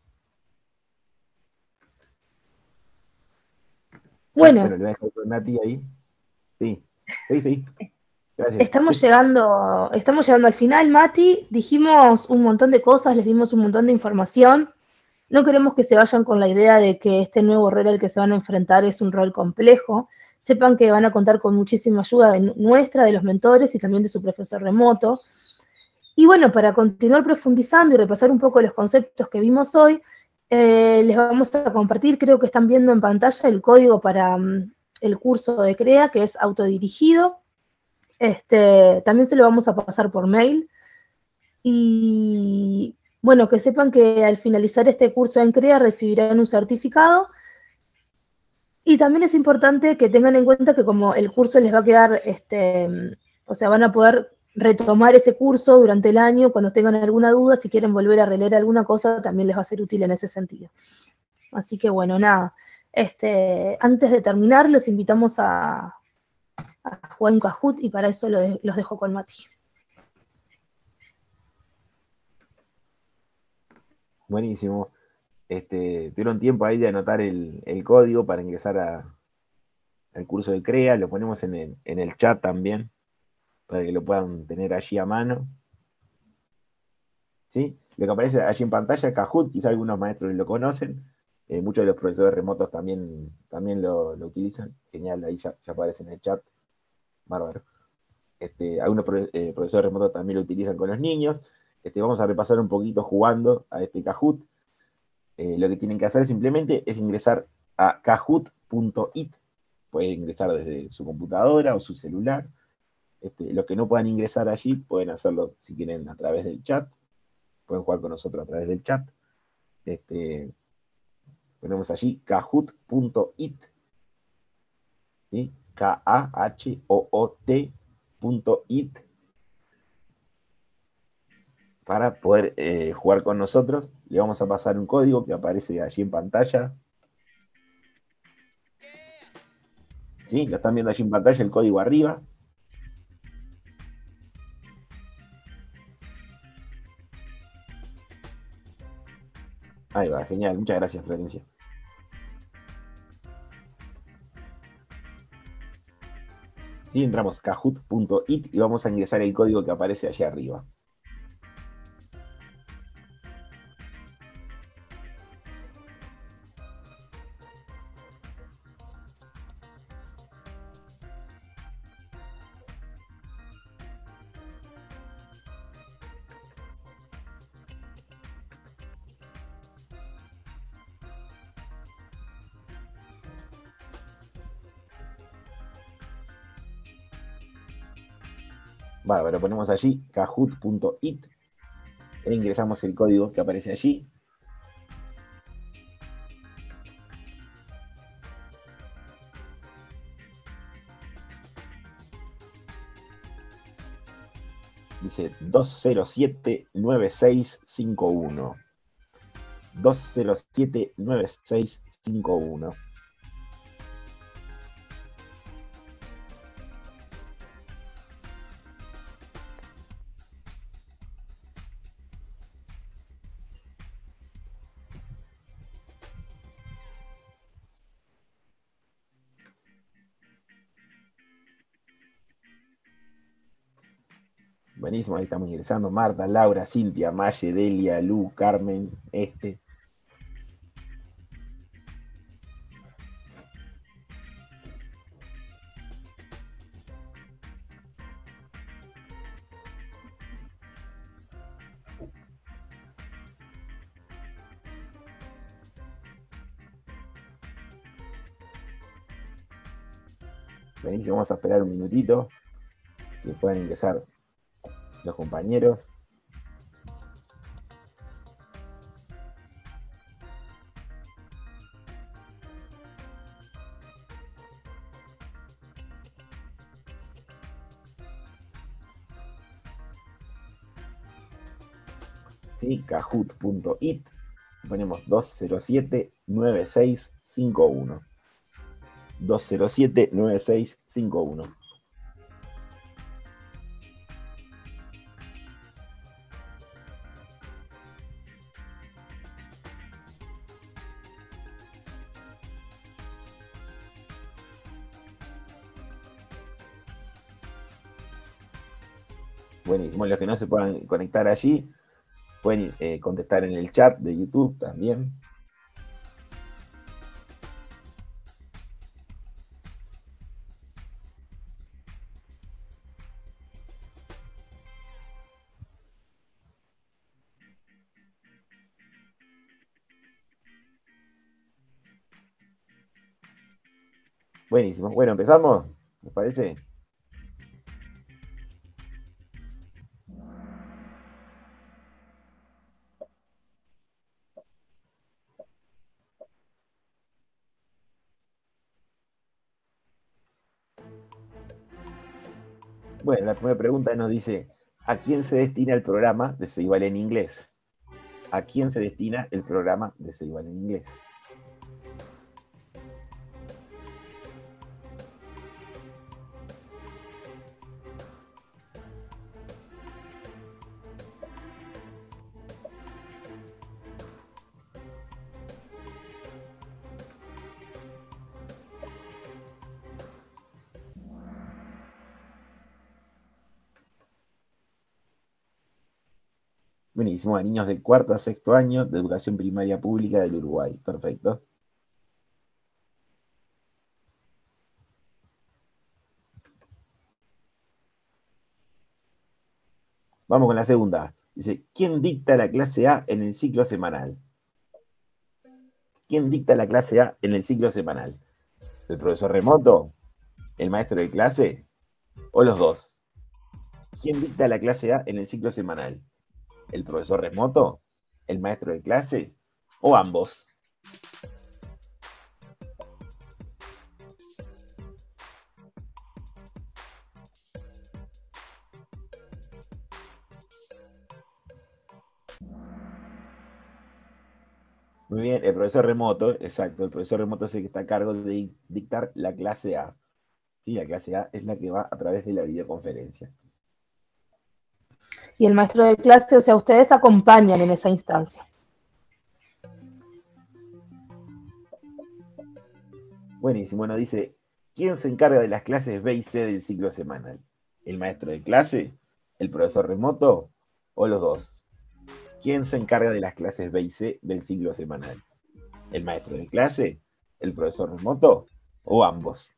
Bueno, bueno le voy a dejar con Nati ahí. Sí, sí, sí. Gracias. Estamos llegando, estamos llegando al final, Mati. Dijimos un montón de cosas, les dimos un montón de información. No queremos que se vayan con la idea de que este nuevo rol al que se van a enfrentar es un rol complejo. Sepan que van a contar con muchísima ayuda de nuestra, de los mentores y también de su profesor remoto. Y bueno, para continuar profundizando y repasar un poco los conceptos que vimos hoy, eh, les vamos a compartir, creo que están viendo en pantalla el código para um, el curso de CREA, que es autodirigido. Este, también se lo vamos a pasar por mail. Y bueno, que sepan que al finalizar este curso en CREA recibirán un certificado. Y también es importante que tengan en cuenta que como el curso les va a quedar, este, o sea, van a poder retomar ese curso durante el año, cuando tengan alguna duda, si quieren volver a releer alguna cosa, también les va a ser útil en ese sentido. Así que bueno, nada, este, antes de terminar, los invitamos a, a jugar un Kahoot y para eso lo de, los dejo con Mati. Buenísimo. Este, tuvieron tiempo ahí de anotar el, el código para ingresar a, al curso de CREA, lo ponemos en el, en el chat también, para que lo puedan tener allí a mano. ¿Sí? Lo que aparece allí en pantalla, Kahoot, quizá algunos maestros lo conocen, eh, muchos de los profesores remotos también, también lo, lo utilizan. Genial, ahí ya, ya aparece en el chat. Bárbaro. Este, algunos eh, profesores remotos también lo utilizan con los niños. Este, vamos a repasar un poquito jugando a este Kahoot. Eh, lo que tienen que hacer simplemente es ingresar a kahoot punto it. Pueden ingresar desde su computadora o su celular. Este, los que no puedan ingresar allí pueden hacerlo si quieren a través del chat. Pueden jugar con nosotros a través del chat. Este, ponemos allí kahoot punto it. ¿Sí? K A H O O T punto it. Para poder eh, jugar con nosotros, le vamos a pasar un código que aparece allí en pantalla. ¿Sí? Lo están viendo allí en pantalla, el código arriba. Ahí va, genial. Muchas gracias, Florencia. ¿Sí? Entramos a kahoot punto it y vamos a ingresar el código que aparece allí arriba. Bárbaro, ponemos allí kahoot punto it e ingresamos el código que aparece allí. Dice dos cero siete nueve seis cinco uno. dos cero siete nueve seis cinco uno. Buenísimo, ahí estamos ingresando. Marta, Laura, Cintia, Maye, Delia, Lu, Carmen, este. Buenísimo, vamos a esperar un minutito que puedan ingresar los compañeros. Sí, kahoot punto it. Ponemos dos cero siete nueve seis cinco uno. dos cero siete nueve seis cinco uno. Buenísimo, los que no se puedan conectar allí, pueden eh, contestar en el chat de YouTube también. Buenísimo. Bueno, empezamos, ¿les parece? Bueno, la primera pregunta nos dice, ¿a quién se destina el programa de Ceibal en inglés? ¿A quién se destina el programa de Ceibal en inglés? Buenísimo, a niños del cuarto a sexto año de educación primaria pública del Uruguay. Perfecto. Vamos con la segunda. Dice, ¿quién dicta la clase A en el ciclo semanal? ¿Quién dicta la clase A en el ciclo semanal? ¿El profesor remoto? ¿El maestro de clase? ¿O los dos? ¿Quién dicta la clase A en el ciclo semanal? ¿El profesor remoto? ¿El maestro de clase? ¿O ambos? Muy bien, el profesor remoto, exacto, el profesor remoto es el que está a cargo de dictar la clase A. Sí, la clase A es la que va a través de la videoconferencia. Y el maestro de clase, o sea, ustedes acompañan en esa instancia. Buenísimo, bueno, dice, ¿quién se encarga de las clases B y C del ciclo semanal? ¿El maestro de clase? ¿El profesor remoto? ¿O los dos? ¿Quién se encarga de las clases B y C del ciclo semanal? ¿El maestro de clase? ¿El profesor remoto? ¿O ambos?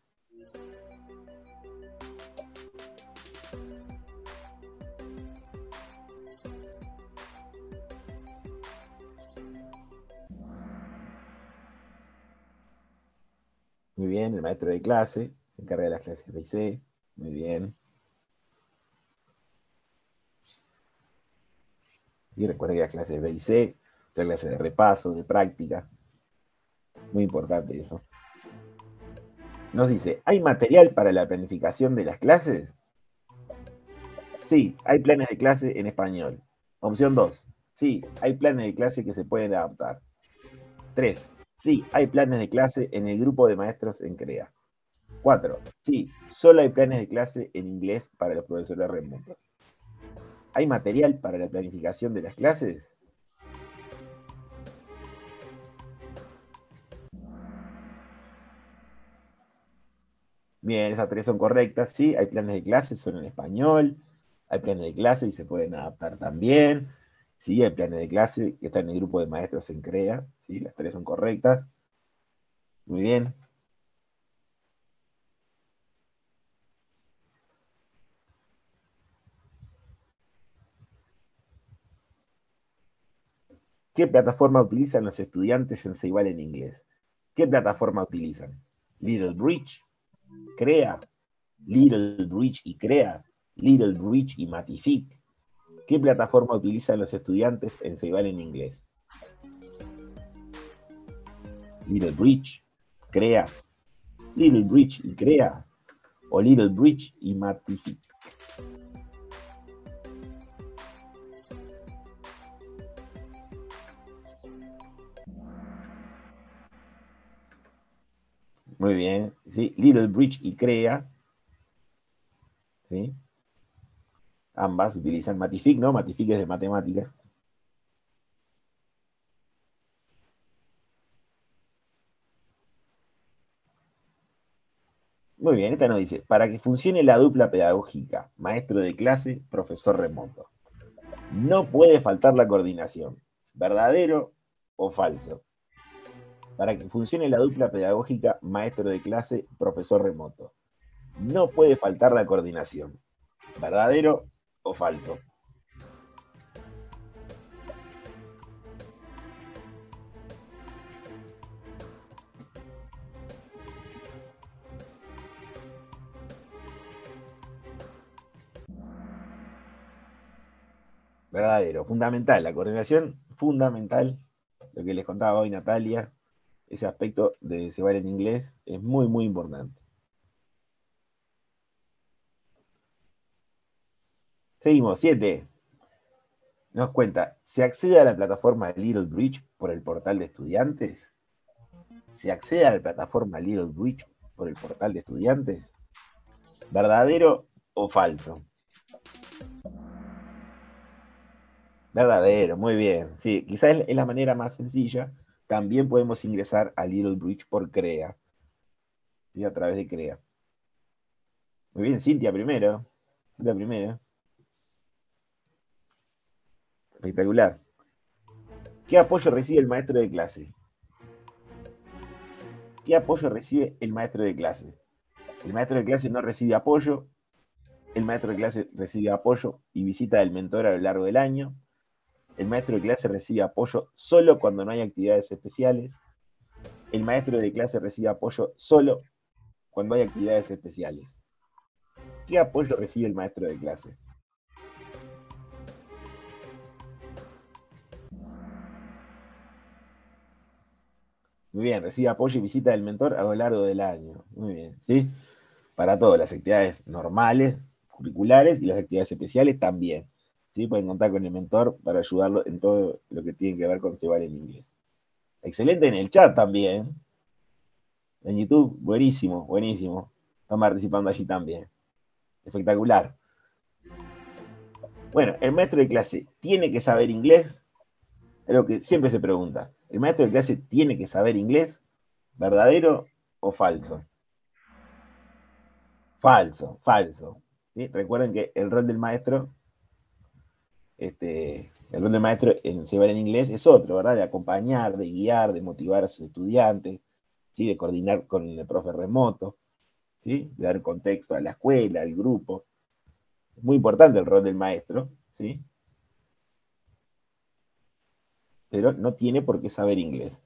Muy bien, el maestro de clase se encarga de las clases B y C. Muy bien. Y recuerden que las clases B y C son clases de repaso, de práctica. Muy importante eso. Nos dice, ¿hay material para la planificación de las clases? Sí, hay planes de clase en español. Opción dos. Sí, hay planes de clase que se pueden adaptar. tres. Sí, hay planes de clase en el grupo de maestros en CREA. cuatro. Sí, solo hay planes de clase en inglés para los profesores remotos. ¿Hay material para la planificación de las clases? Bien, esas tres son correctas. Sí, hay planes de clase, son en español. Hay planes de clase y se pueden adaptar también. ¿Sí? Hay planes de clase que están en el grupo de maestros en CREA. ¿Sí? Las tres son correctas. Muy bien. ¿Qué plataforma utilizan los estudiantes en Ceibal en inglés? ¿Qué plataforma utilizan? Little Bridge, CREA, Little Bridge y CREA, Little Bridge y Matific. ¿Qué plataforma utilizan los estudiantes en Ceibal en inglés? Little Bridge, CREA, Little Bridge y CREA, o Little Bridge y Matific. Muy bien, ¿sí? Little Bridge y CREA, ¿sí? Ambas utilizan Matific, ¿no? Matific es de matemáticas. Muy bien, esta nos dice, para que funcione la dupla pedagógica, maestro de clase, profesor remoto, no puede faltar la coordinación, ¿verdadero o falso? Para que funcione la dupla pedagógica, maestro de clase, profesor remoto, no puede faltar la coordinación, ¿verdadero o falso? Verdadero, fundamental, la coordinación fundamental, lo que les contaba hoy Natalia, ese aspecto de Ceibal en inglés es muy, muy importante. Seguimos, siete. Nos cuenta, ¿se accede a la plataforma Little Bridge por el portal de estudiantes? ¿Se accede a la plataforma Little Bridge por el portal de estudiantes? ¿Verdadero o falso? Verdadero, muy bien. Sí, quizás es la manera más sencilla. También podemos ingresar a Little Bridge por CREA. ¿Sí? A través de CREA. Muy bien, Cintia primero. Cintia primero. Espectacular. ¿Qué apoyo recibe el maestro de clase? ¿Qué apoyo recibe el maestro de clase? El maestro de clase no recibe apoyo. El maestro de clase recibe apoyo y visita del mentor a lo largo del año. El maestro de clase recibe apoyo solo cuando no hay actividades especiales. El maestro de clase recibe apoyo solo cuando hay actividades especiales. ¿Qué apoyo recibe el maestro de clase? Muy bien, recibe apoyo y visita del mentor a lo largo del año. Muy bien, ¿sí? Para todas las actividades normales, curriculares y las actividades especiales también. ¿Sí? Pueden contar con el mentor para ayudarlo en todo lo que tiene que ver con Ceibal en inglés. Excelente en el chat también. En YouTube, buenísimo, buenísimo. Están participando allí también. Espectacular. Bueno, el maestro de clase tiene que saber inglés. Es lo que siempre se pregunta. ¿El maestro de clase tiene que saber inglés? ¿Verdadero o falso? Falso, falso. ¿Sí? Recuerden que el rol del maestro, este, el rol del maestro en Ceibal en inglés es otro, ¿verdad? De acompañar, de guiar, de motivar a sus estudiantes, ¿sí? De coordinar con el profe remoto, ¿sí? De dar contexto a la escuela, al grupo. Es muy importante el rol del maestro, ¿sí? Pero no tiene por qué saber inglés.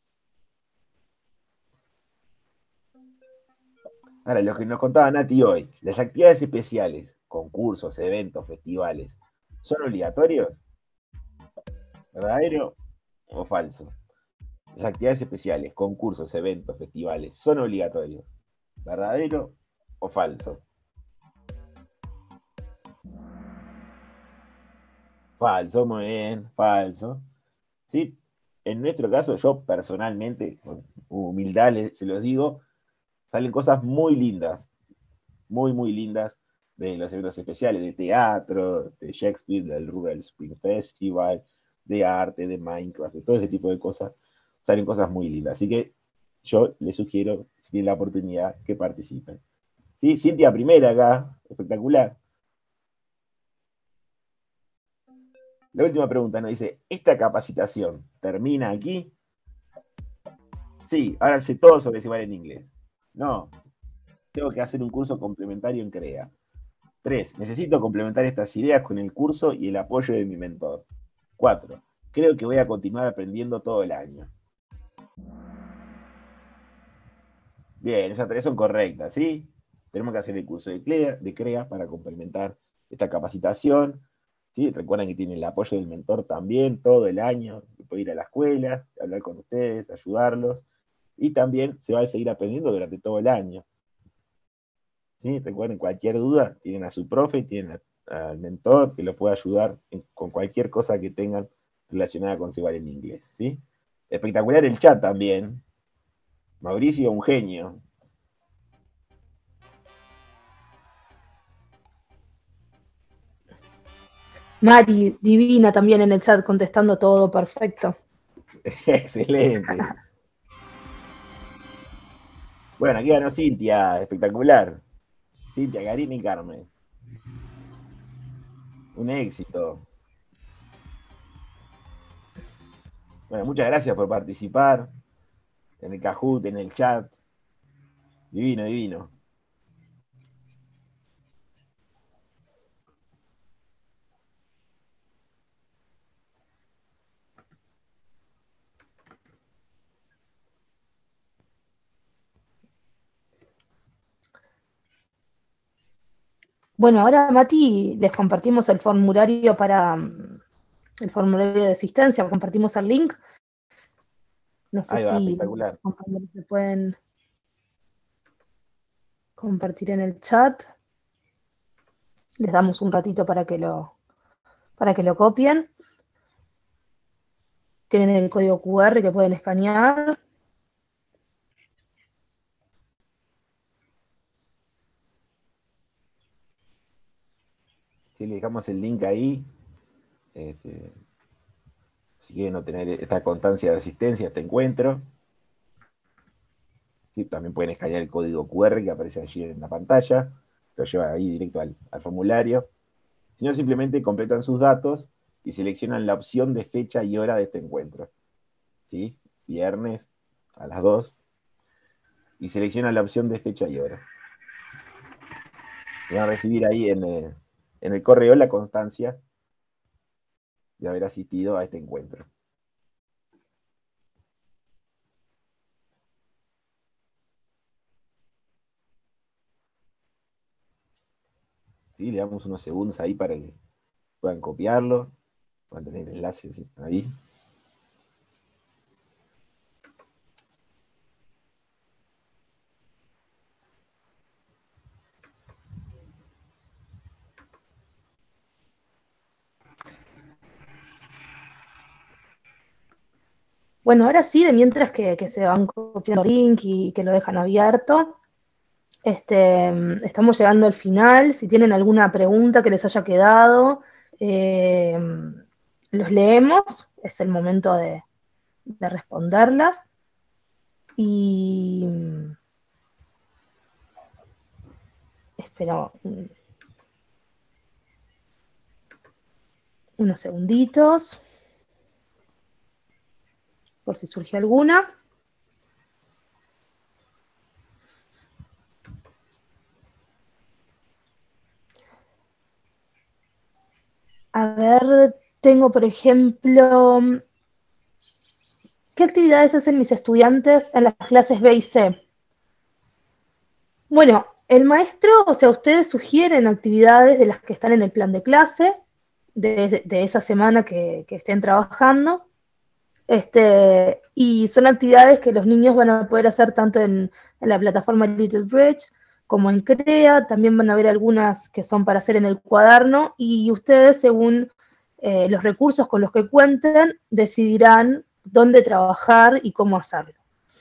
Ahora, lo que nos contaba Nati hoy, las actividades especiales, concursos, eventos, festivales, ¿son obligatorios? ¿Verdadero o falso? Las actividades especiales, concursos, eventos, festivales, ¿son obligatorios? ¿Verdadero o falso? Falso, muy bien, falso. ¿Sí? En nuestro caso, yo personalmente, con humildad les, se los digo, salen cosas muy lindas, muy, muy lindas de los eventos especiales, de teatro, de Shakespeare, del Rural Spring Festival, de arte, de Minecraft, de todo ese tipo de cosas, salen cosas muy lindas. Así que yo les sugiero, si tienen la oportunidad, que participen. ¿Sí? Cintia primera acá, espectacular. La última pregunta nos dice, ¿esta capacitación termina aquí? Sí, ahora sé todo sobre Ceibal en inglés. No, tengo que hacer un curso complementario en CREA. Tres, necesito complementar estas ideas con el curso y el apoyo de mi mentor. Cuatro, creo que voy a continuar aprendiendo todo el año. Bien, esas tres son correctas, ¿sí? Tenemos que hacer el curso de CREA, de CREA para complementar esta capacitación. ¿Sí? Recuerden que tienen el apoyo del mentor también todo el año. Puede ir a la escuela, hablar con ustedes, ayudarlos. Y también se va a seguir aprendiendo durante todo el año. ¿Sí? Recuerden, cualquier duda, tienen a su profe, tienen al mentor que los puede ayudar en, con cualquier cosa que tengan relacionada con Ceibal en inglés. ¿Sí? Espectacular el chat también. Mauricio, un genio. Mari, divina también en el chat, contestando todo, perfecto. Excelente. Bueno, aquí ganó Cintia, espectacular. Cintia, Karina y Carmen. Un éxito. Bueno, muchas gracias por participar en el Kahoot, en el chat. Divino, divino. Bueno, ahora, Mati, les compartimos el formulario para el formulario de asistencia, compartimos el link. No sé Ahí va, si espectacular. los compañeros se pueden compartir en el chat. Les damos un ratito para que lo, para que lo copien. Tienen el código cu erre que pueden escanear. Sí, le dejamos el link ahí. Este, si quieren obtener esta constancia de asistencia, este encuentro. Sí, también pueden escanear el código cu erre que aparece allí en la pantalla. Lo lleva ahí directo al, al formulario. Si no, simplemente completan sus datos y seleccionan la opción de fecha y hora de este encuentro. ¿Sí? Viernes a las dos. Y seleccionan la opción de fecha y hora. Y van a recibir ahí en, eh, en el correo la constancia de haber asistido a este encuentro. ¿Sí? Le damos unos segundos ahí para que puedan copiarlo, puedan tener el enlace, ¿sí? Ahí. Bueno, ahora sí, de mientras que, que se van copiando el link y que lo dejan abierto, este, estamos llegando al final. Si tienen alguna pregunta que les haya quedado, eh, los leemos, es el momento de, de responderlas. Y espero unos segunditos por si surge alguna. A ver, tengo por ejemplo, ¿qué actividades hacen mis estudiantes en las clases B y C? Bueno, el maestro, o sea, ustedes sugieren actividades de las que están en el plan de clase, de, de, de esa semana que, que estén trabajando, este, y son actividades que los niños van a poder hacer tanto en, en la plataforma Little Bridge como en CREA. También van a haber algunas que son para hacer en el cuaderno, y ustedes, según eh, los recursos con los que cuenten, decidirán dónde trabajar y cómo hacerlo.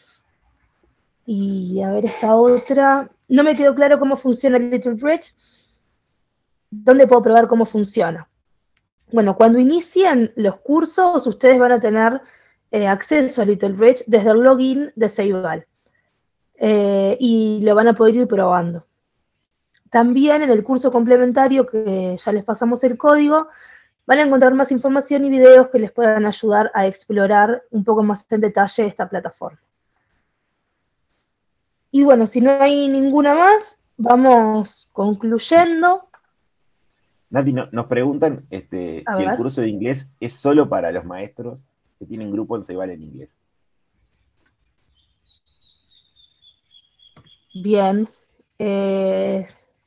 Y a ver esta otra. No me quedó claro cómo funciona el Little Bridge. ¿Dónde puedo probar cómo funciona? Bueno, cuando inician los cursos, ustedes van a tener eh, acceso a Little Bridge desde el login de Ceibal. Eh, y lo van a poder ir probando. También en el curso complementario, que ya les pasamos el código, Van a encontrar más información y videos que les puedan ayudar a explorar un poco más en detalle esta plataforma. Y bueno, si no hay ninguna más, vamos concluyendo. Nati, no, nos preguntan este, A si ver. el curso de inglés es solo para los maestros que tienen grupo en Ceibal en inglés. Bien. Eh,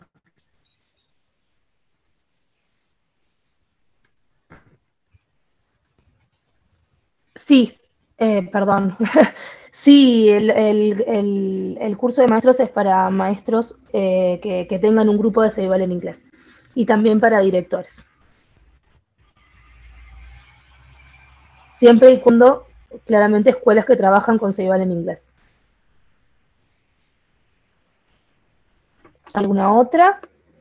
sí, eh, perdón. Sí, el, el, el, el curso de maestros es para maestros eh, que, que tengan un grupo de Ceibal en inglés. Y también para directores. Siempre y cuando, claramente, escuelas que trabajan con Ceibal en inglés. ¿Alguna otra?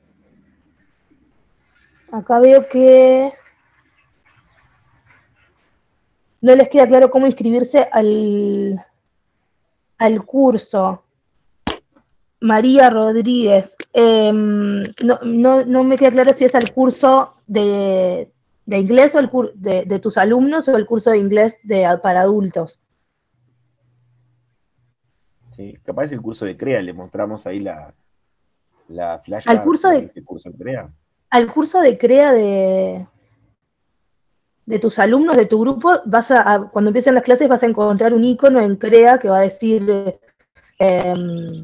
Acá veo que no les queda claro cómo inscribirse al, al curso. María Rodríguez, eh, no, no, no me queda claro si es al curso de, de inglés o el cur, de, de tus alumnos o el curso de inglés de, para adultos. Sí, capaz el curso de CREA, le mostramos ahí la, la flash Al curso de, ese curso de CREA. Al curso de CREA de, de tus alumnos, de tu grupo, vas a, a, cuando empiecen las clases vas a encontrar un icono en CREA que va a decir, eh,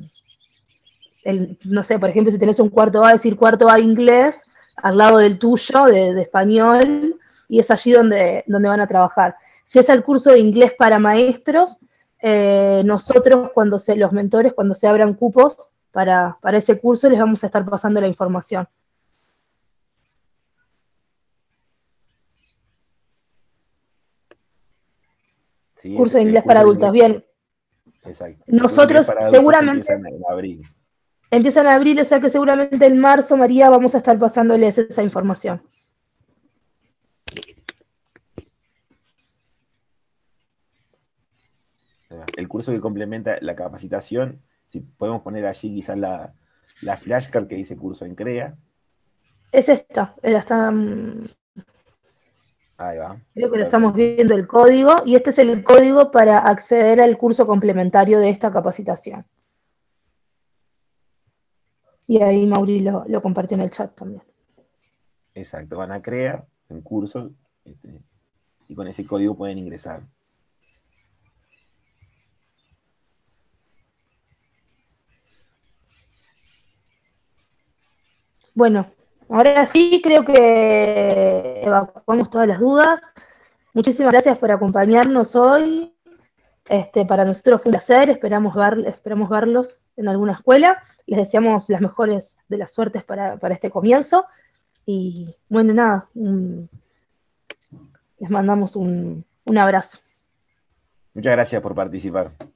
el, no sé, por ejemplo, si tenés un cuarto A, va a decir cuarto A inglés, al lado del tuyo, de, de español, y es allí donde, donde van a trabajar. Si es el curso de inglés para maestros, eh, nosotros, cuando se, los mentores, cuando se abran cupos para, para ese curso, les vamos a estar pasando la información. Sí, curso de inglés curso para de adultos, inglés. bien. Exacto. Nosotros seguramente empiezan en abril. Empiezan en abril, o sea que seguramente en marzo, María, vamos a estar pasándoles esa información. El curso que complementa la capacitación, si podemos poner allí quizás la, la flashcard que dice curso en CREA. Es esta, ella está... Ahí va. Creo que lo estamos viendo el código, y este es el código para acceder al curso complementario de esta capacitación. Y ahí Mauri lo, lo compartió en el chat también. Exacto, van a CREA en curso, este, y con ese código pueden ingresar. Bueno, ahora sí creo que evacuamos todas las dudas. Muchísimas gracias por acompañarnos hoy. Este, para nosotros fue un placer, esperamos, ver, esperamos verlos en alguna escuela. Les deseamos las mejores de las suertes para, para este comienzo. Y bueno, nada, un, les mandamos un, un abrazo. Muchas gracias por participar.